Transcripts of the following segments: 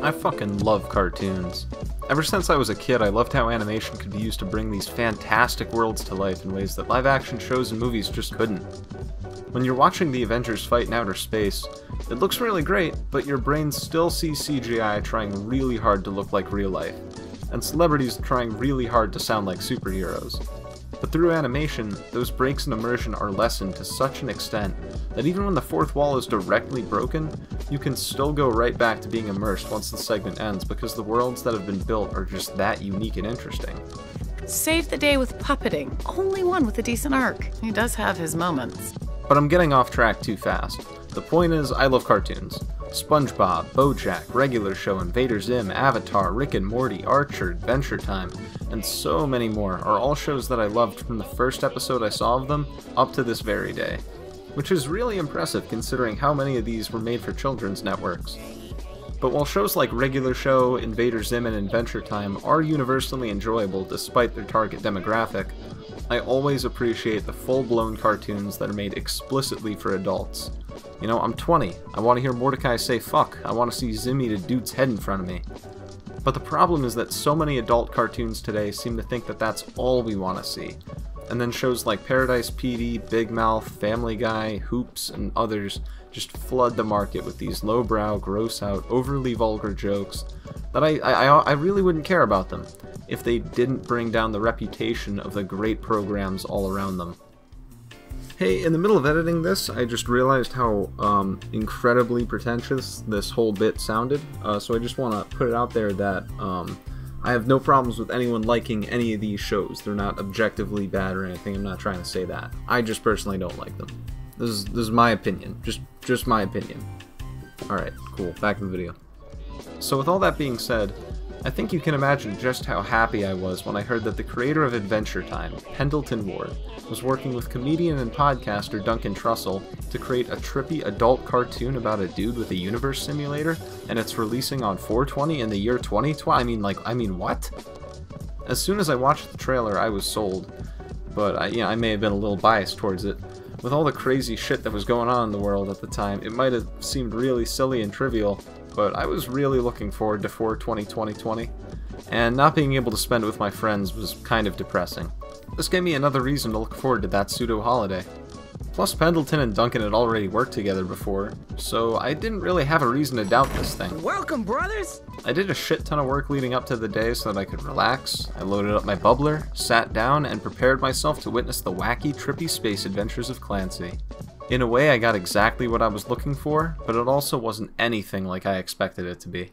I fucking love cartoons. Ever since I was a kid, I loved how animation could be used to bring these fantastic worlds to life in ways that live-action shows and movies just couldn't. When you're watching the Avengers fight in outer space, it looks really great, but your brain still sees CGI trying really hard to look like real life, and celebrities trying really hard to sound like superheroes. But through animation, those breaks in immersion are lessened to such an extent that even when the fourth wall is directly broken, you can still go right back to being immersed once the segment ends because the worlds that have been built are just that unique and interesting. Saved the day with puppeting. Only one with a decent arc. He does have his moments. But I'm getting off track too fast. The point is, I love cartoons. SpongeBob, BoJack, Regular Show, Invader Zim, Avatar, Rick and Morty, Archer, Adventure Time, and so many more are all shows that I loved from the first episode I saw of them up to this very day. Which is really impressive considering how many of these were made for children's networks. But while shows like Regular Show, Invader Zim, and Adventure Time are universally enjoyable despite their target demographic, I always appreciate the full-blown cartoons that are made explicitly for adults. You know, I'm 20, I want to hear Mordecai say fuck, I want to see Zim eat a dude's head in front of me. But the problem is that so many adult cartoons today seem to think that that's all we want to see. And then shows like Paradise PD, Big Mouth, Family Guy, Hoops, and others just flood the market with these lowbrow, gross-out, overly vulgar jokes that I really wouldn't care about them if they didn't bring down the reputation of the great programs all around them. Hey, in the middle of editing this, I just realized how incredibly pretentious this whole bit sounded, so I just want to put it out there that I have no problems with anyone liking any of these shows. They're not objectively bad or anything, I'm not trying to say that. I just personally don't like them. This is my opinion, just my opinion. Alright, cool, back to the video. So with all that being said, I think you can imagine just how happy I was when I heard that the creator of Adventure Time, Pendleton Ward, was working with comedian and podcaster Duncan Trussell to create a trippy adult cartoon about a dude with a universe simulator, and it's releasing on 4/20 in the year 2020. I mean, what? As soon as I watched the trailer, I was sold, but I may have been a little biased towards it. With all the crazy shit that was going on in the world at the time, it might have seemed really silly and trivial, but I was really looking forward to 4/20/2020, and not being able to spend it with my friends was kind of depressing. This gave me another reason to look forward to that pseudo-holiday. Plus, Pendleton and Duncan had already worked together before, so I didn't really have a reason to doubt this thing. Welcome, brothers! I did a shit ton of work leading up to the day so that I could relax. I loaded up my bubbler, sat down, and prepared myself to witness the wacky, trippy space adventures of Clancy. In a way, I got exactly what I was looking for, but it also wasn't anything like I expected it to be.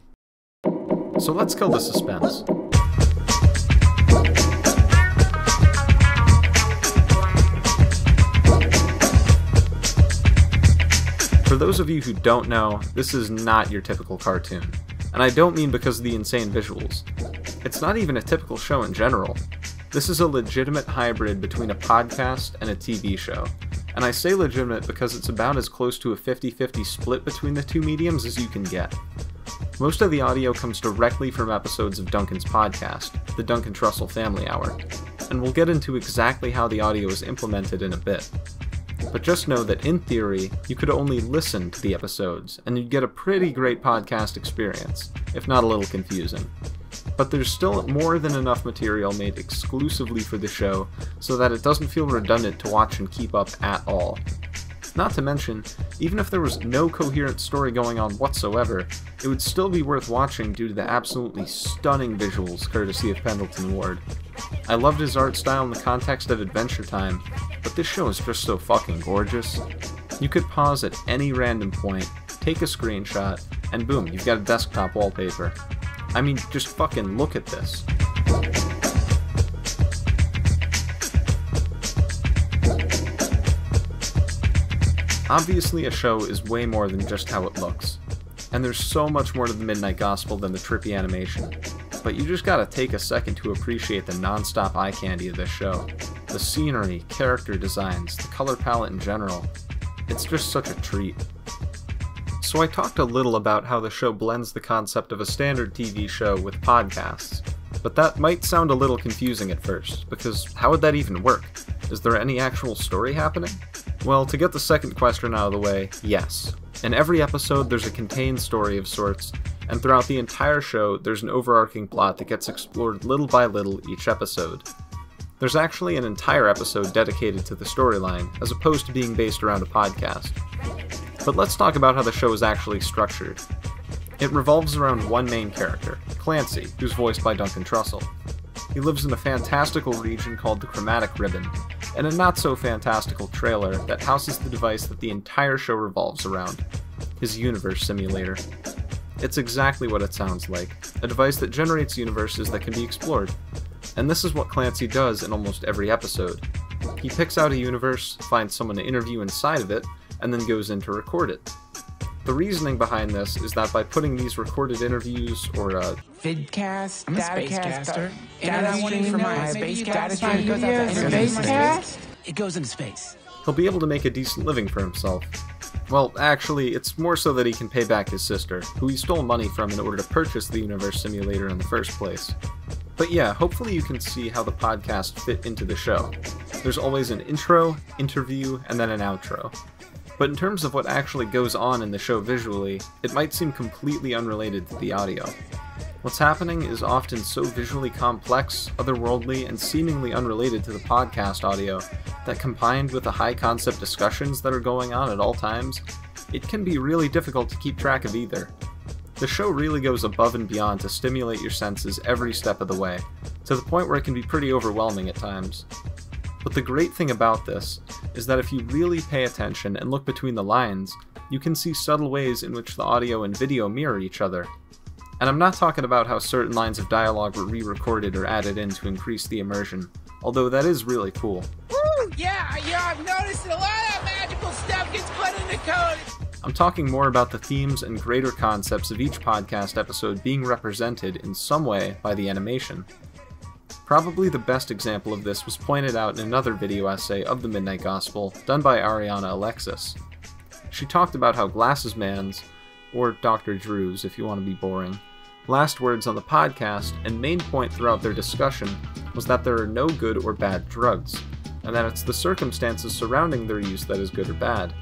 So let's kill the suspense. For those of you who don't know, this is not your typical cartoon. And I don't mean because of the insane visuals. It's not even a typical show in general. This is a legitimate hybrid between a podcast and a TV show. And I say legitimate because it's about as close to a 50-50 split between the two mediums as you can get. Most of the audio comes directly from episodes of Duncan's podcast, the Duncan Trussell Family Hour, and we'll get into exactly how the audio is implemented in a bit. But just know that in theory, you could only listen to the episodes, and you'd get a pretty great podcast experience, if not a little confusing. But there's still more than enough material made exclusively for the show, so that it doesn't feel redundant to watch and keep up at all. Not to mention, even if there was no coherent story going on whatsoever, it would still be worth watching due to the absolutely stunning visuals courtesy of Pendleton Ward. I loved his art style in the context of Adventure Time, but this show is just so fucking gorgeous. You could pause at any random point, take a screenshot, and boom, you've got a desktop wallpaper. I mean, just fucking look at this. Obviously, a show is way more than just how it looks, and there's so much more to the Midnight Gospel than the trippy animation, but you just gotta take a second to appreciate the non-stop eye candy of this show. The scenery, character designs, the color palette in general. It's just such a treat. So I talked a little about how the show blends the concept of a standard TV show with podcasts, but that might sound a little confusing at first, because how would that even work? Is there any actual story happening? Well, to get the second question out of the way, yes. In every episode, there's a contained story of sorts, and throughout the entire show, there's an overarching plot that gets explored little by little each episode. There's actually an entire episode dedicated to the storyline, as opposed to being based around a podcast. But let's talk about how the show is actually structured. It revolves around one main character, Clancy, who's voiced by Duncan Trussell. He lives in a fantastical region called the Chromatic Ribbon, and a not-so-fantastical trailer that houses the device that the entire show revolves around, his universe simulator. It's exactly what it sounds like, a device that generates universes that can be explored. And this is what Clancy does in almost every episode. He picks out a universe, finds someone to interview inside of it, and then goes in to record it. The reasoning behind this is that by putting these recorded interviews or vidcast, I'm a spacecaster. Data stream from my space data stream goes out to space. It goes into space. He'll be able to make a decent living for himself. Well, actually, it's more so that he can pay back his sister, who he stole money from in order to purchase the universe simulator in the first place. But yeah, hopefully you can see how the podcast fit into the show. There's always an intro, interview, and then an outro. But in terms of what actually goes on in the show visually, it might seem completely unrelated to the audio. What's happening is often so visually complex, otherworldly, and seemingly unrelated to the podcast audio that combined with the high-concept discussions that are going on at all times, it can be really difficult to keep track of either. The show really goes above and beyond to stimulate your senses every step of the way, to the point where it can be pretty overwhelming at times. But the great thing about this is that if you really pay attention and look between the lines, you can see subtle ways in which the audio and video mirror each other. And I'm not talking about how certain lines of dialogue were re-recorded or added in to increase the immersion, although that is really cool. Woo! Yeah, I've noticed a lot of magical stuff gets put into code. I'm talking more about the themes and greater concepts of each podcast episode being represented in some way by the animation. Probably the best example of this was pointed out in another video essay of the Midnight Gospel done by Ariana Alexis. She talked about how Glasses Man's, or Dr. Drew's if you want to be boring, last words on the podcast and main point throughout their discussion was that there are no good or bad drugs, and that it's the circumstances surrounding their use that is good or bad.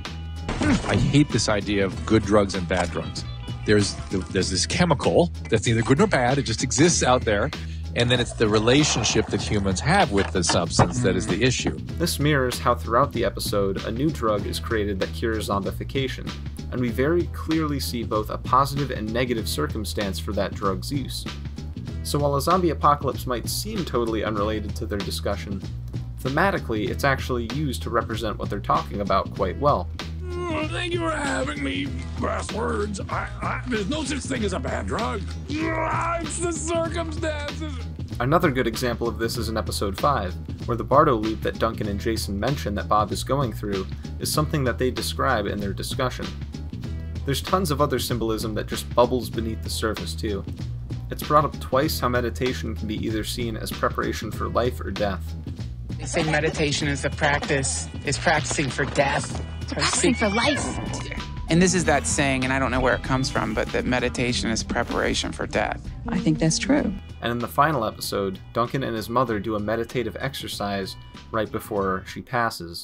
I hate this idea of good drugs and bad drugs. There's this chemical that's neither good nor bad, it just exists out there, and then it's the relationship that humans have with the substance that is the issue. This mirrors how throughout the episode a new drug is created that cures zombification, and we very clearly see both a positive and negative circumstance for that drug's use. So while a zombie apocalypse might seem totally unrelated to their discussion, thematically it's actually used to represent what they're talking about quite well. Thank you for having me. Last words. There's no such thing as a bad drug. It's the circumstances. Another good example of this is in episode 5, where the Bardo loop that Duncan and Jason mention that Bob is going through is something that they describe in their discussion. There's tons of other symbolism that just bubbles beneath the surface too. It's brought up twice how meditation can be either seen as preparation for life or death. They say meditation is practicing for death. Practicing for life. And this is that saying, and I don't know where it comes from, but that meditation is preparation for death. I think that's true. And in the final episode, Duncan and his mother do a meditative exercise right before she passes.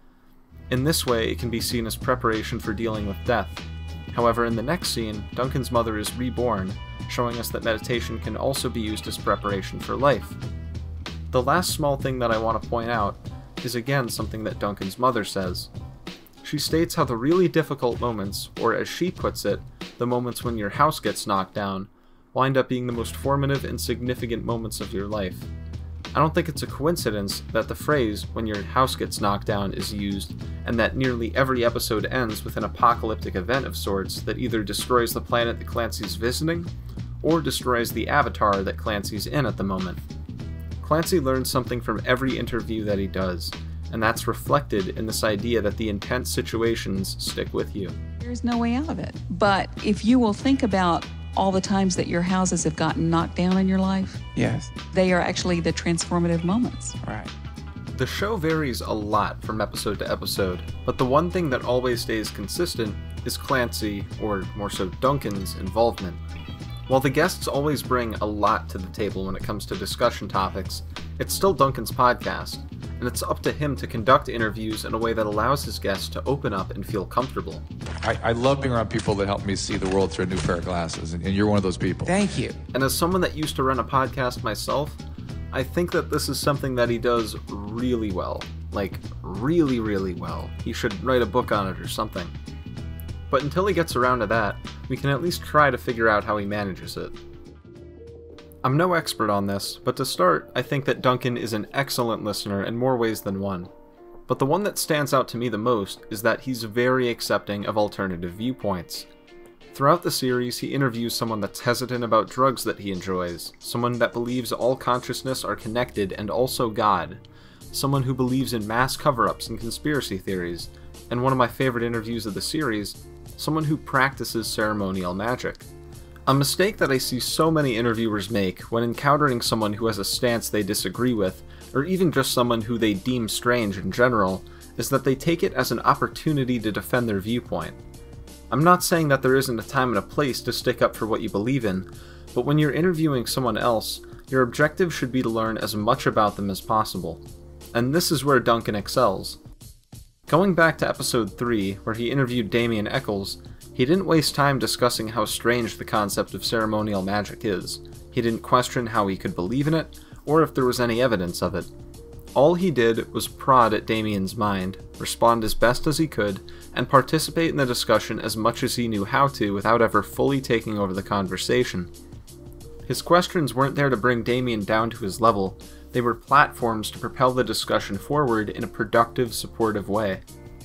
In this way, it can be seen as preparation for dealing with death. However, in the next scene, Duncan's mother is reborn, showing us that meditation can also be used as preparation for life. The last small thing that I want to point out is again something that Duncan's mother says. She states how the really difficult moments, or as she puts it, the moments when your house gets knocked down, wind up being the most formative and significant moments of your life. I don't think it's a coincidence that the phrase, when your house gets knocked down, is used, and that nearly every episode ends with an apocalyptic event of sorts that either destroys the planet that Clancy's visiting, or destroys the avatar that Clancy's in at the moment. Clancy learns something from every interview that he does, and that's reflected in this idea that the intense situations stick with you. There's no way out of it. But if you will think about all the times that your houses have gotten knocked down in your life, Yes. they are actually the transformative moments. Right. The show varies a lot from episode to episode, but the one thing that always stays consistent is Clancy, or more so Duncan's, involvement. While the guests always bring a lot to the table when it comes to discussion topics, It's still Duncan's podcast, and it's up to him to conduct interviews in a way that allows his guests to open up and feel comfortable. I love being around people that help me see the world through a new pair of glasses, and you're one of those people. Thank you. And as someone that used to run a podcast myself, I think that this is something that he does really well. Like, really, really well. He should write a book on it or something. But until he gets around to that, we can at least try to figure out how he manages it. I'm no expert on this, but to start, I think that Duncan is an excellent listener in more ways than one. But the one that stands out to me the most is that he's very accepting of alternative viewpoints. Throughout the series, he interviews someone that's hesitant about drugs that he enjoys, someone that believes all consciousness are connected and also God, someone who believes in mass cover-ups and conspiracy theories, and one of my favorite interviews of the series, someone who practices ceremonial magic. A mistake that I see so many interviewers make when encountering someone who has a stance they disagree with, or even just someone who they deem strange in general, is that they take it as an opportunity to defend their viewpoint. I'm not saying that there isn't a time and a place to stick up for what you believe in, but when you're interviewing someone else, your objective should be to learn as much about them as possible. And this is where Duncan excels. Going back to episode 3, where he interviewed Damien Eccles, he didn't waste time discussing how strange the concept of ceremonial magic is. He didn't question how he could believe in it, or if there was any evidence of it. All he did was prod at Damien's mind, respond as best as he could, and participate in the discussion as much as he knew how to without ever fully taking over the conversation. His questions weren't there to bring Damien down to his level, they were platforms to propel the discussion forward in a productive, supportive way.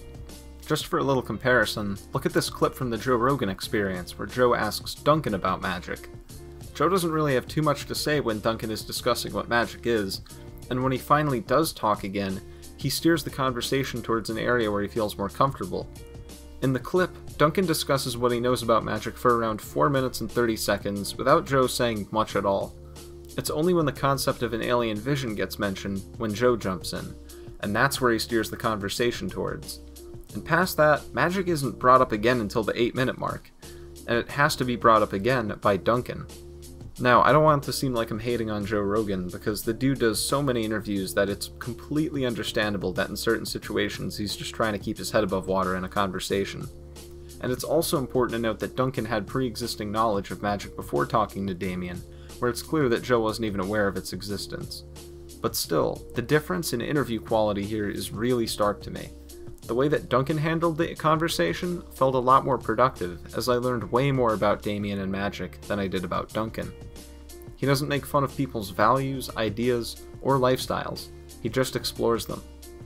Just for a little comparison, look at this clip from the Joe Rogan Experience, where Joe asks Duncan about magic. Joe doesn't really have too much to say when Duncan is discussing what magic is, and when he finally does talk again, he steers the conversation towards an area where he feels more comfortable. In the clip, Duncan discusses what he knows about magic for around 4 minutes and 30 seconds, without Joe saying much at all. It's only when the concept of an alien vision gets mentioned when Joe jumps in, and that's where he steers the conversation towards. And past that, magic isn't brought up again until the 8-minute mark, and it has to be brought up again by Duncan. Now, I don't want it to seem like I'm hating on Joe Rogan, because the dude does so many interviews that it's completely understandable that in certain situations he's just trying to keep his head above water in a conversation. And it's also important to note that Duncan had pre-existing knowledge of magic before talking to Damien, where it's clear that Joe wasn't even aware of its existence. But still, the difference in interview quality here is really stark to me. The way that Duncan handled the conversation felt a lot more productive, as I learned way more about Damien and magic than I did about Duncan. He doesn't make fun of people's values, ideas, or lifestyles. He just explores them.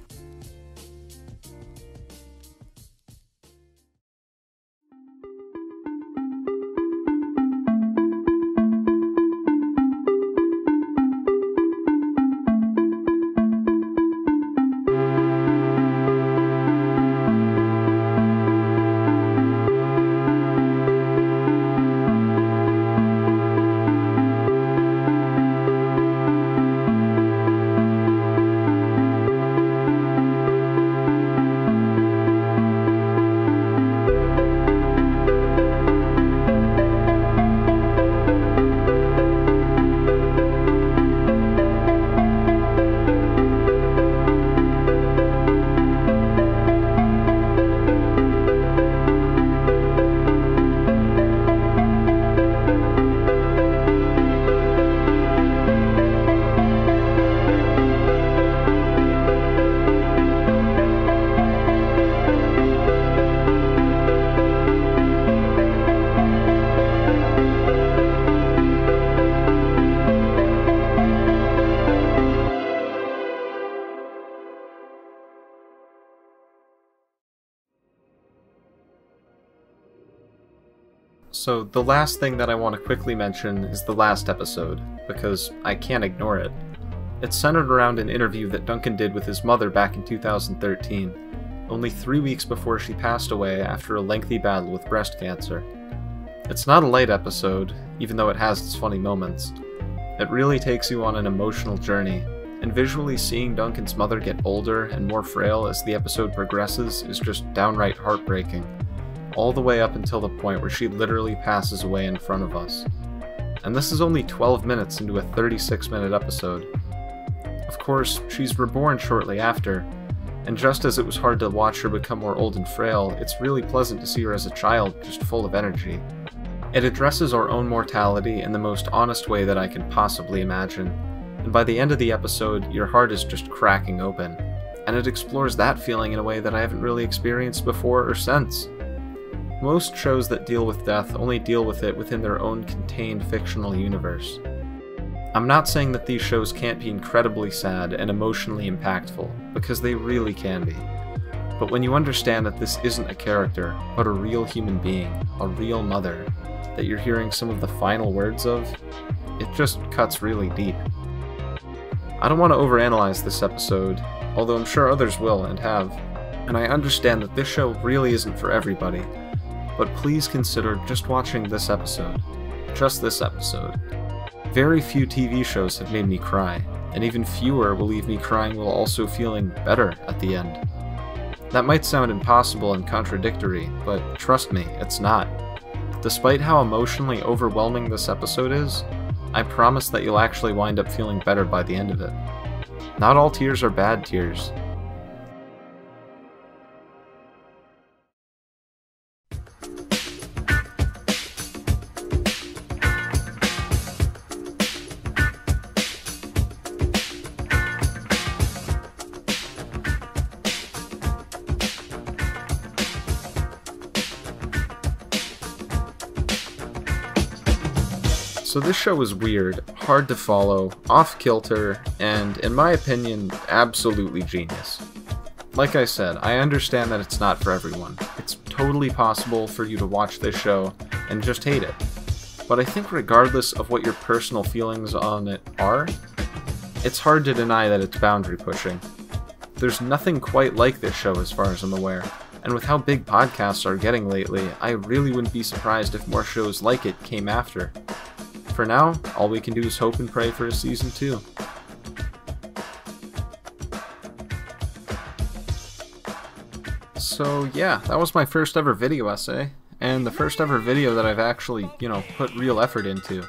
So the last thing that I want to quickly mention is the last episode, because I can't ignore it. It's centered around an interview that Duncan did with his mother back in 2013, only 3 weeks before she passed away after a lengthy battle with breast cancer. It's not a light episode, even though it has its funny moments. It really takes you on an emotional journey, and visually seeing Duncan's mother get older and more frail as the episode progresses is just downright heartbreaking, all the way up until the point where she literally passes away in front of us. And this is only 12 minutes into a 36-minute episode. Of course, she's reborn shortly after, and just as it was hard to watch her become more old and frail, it's really pleasant to see her as a child, just full of energy. It addresses our own mortality in the most honest way that I can possibly imagine, and by the end of the episode, your heart is just cracking open, and it explores that feeling in a way that I haven't really experienced before or since. Most shows that deal with death only deal with it within their own contained fictional universe. I'm not saying that these shows can't be incredibly sad and emotionally impactful, because they really can be. But when you understand that this isn't a character, but a real human being, a real mother, that you're hearing some of the final words of, it just cuts really deep. I don't want to overanalyze this episode, although I'm sure others will and have, and I understand that this show really isn't for everybody, but please consider just watching this episode. Just this episode. Very few TV shows have made me cry, and even fewer will leave me crying while also feeling better at the end. That might sound impossible and contradictory, but trust me, it's not. Despite how emotionally overwhelming this episode is, I promise that you'll actually wind up feeling better by the end of it. Not all tears are bad tears. So this show is weird, hard to follow, off-kilter, and, in my opinion, absolutely genius. Like I said, I understand that it's not for everyone. It's totally possible for you to watch this show and just hate it. But I think regardless of what your personal feelings on it are, it's hard to deny that it's boundary pushing. There's nothing quite like this show as far as I'm aware, and with how big podcasts are getting lately, I really wouldn't be surprised if more shows like it came after. For now, all we can do is hope and pray for a season 2. So yeah, that was my first ever video essay, and the first ever video that I've actually, put real effort into.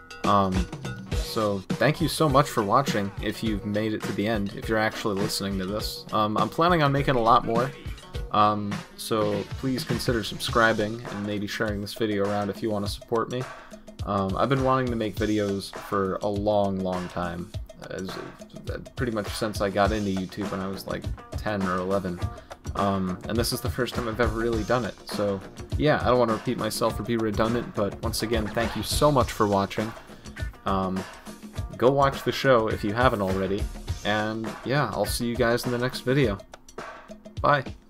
So thank you so much for watching, if you've made it to the end, if you're actually listening to this. I'm planning on making a lot more, so please consider subscribing and maybe sharing this video around if you want to support me. I've been wanting to make videos for a long time, pretty much since I got into YouTube when I was like 10 or 11, and this is the first time I've ever really done it, so yeah, I don't want to repeat myself or be redundant, but once again, thank you so much for watching. Go watch the show if you haven't already, and yeah, I'll see you guys in the next video. Bye.